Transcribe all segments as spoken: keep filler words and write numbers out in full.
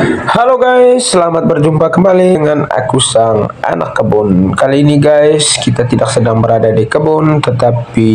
Halo guys, selamat berjumpa kembali dengan aku sang anak kebun. Kali ini guys, kita tidak sedang berada di kebun, tetapi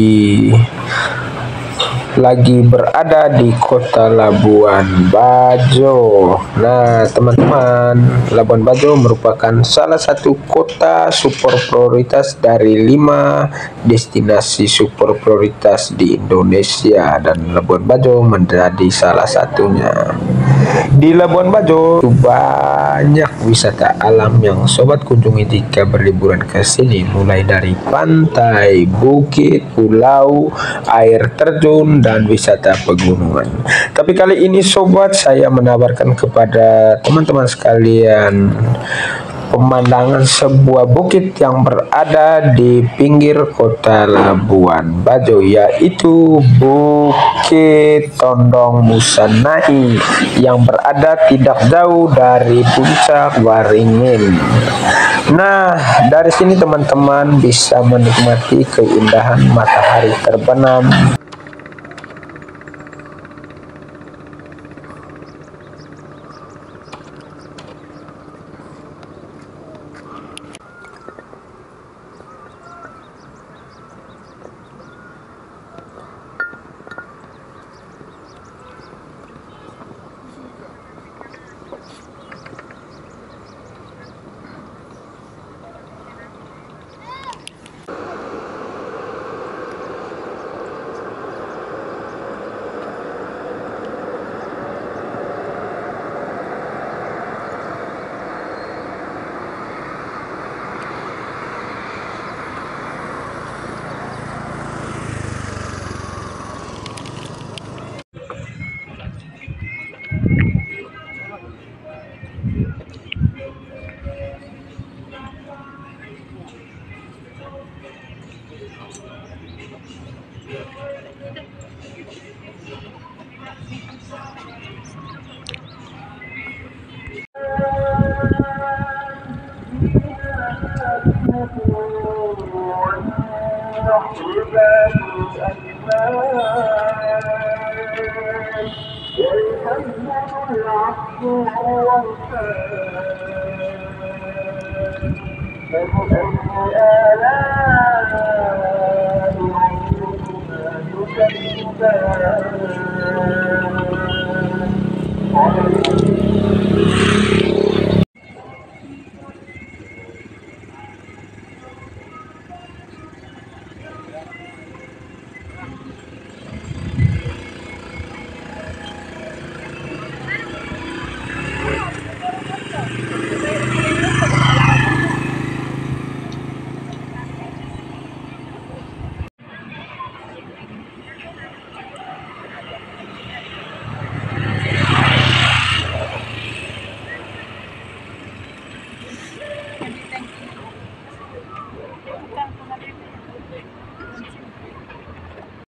lagi berada di kota Labuan Bajo. Nah, teman-teman, Labuan Bajo merupakan salah satu kota super prioritas dari lima destinasi super prioritas di Indonesia, dan Labuan Bajo menjadi salah satunya. Di Labuan Bajo banyak wisata alam yang sobat kunjungi jika berliburan ke sini, mulai dari pantai, bukit, pulau, air terjun, dan wisata pegunungan. Tapi kali ini sobat, saya menawarkan kepada teman-teman sekalian pemandangan sebuah bukit yang berada di pinggir kota Labuan Bajo, yaitu Bukit Tondong Musanai yang berada tidak jauh dari puncak Waringin. Nah, dari sini teman-teman bisa menikmati keindahan matahari terbenam.